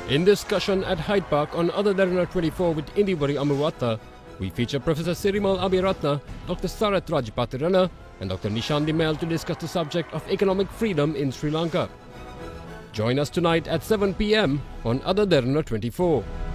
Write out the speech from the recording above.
In discussion at Hyde Park on Ada Derana 24 with Indiwari Amuwata, we feature Professor Sirimal Abiratna, Dr. Sarath Rajapatirana and Dr. Nishan Dimel to discuss the subject of economic freedom in Sri Lanka. Join us tonight at 7 p.m. on Ada Derana 24.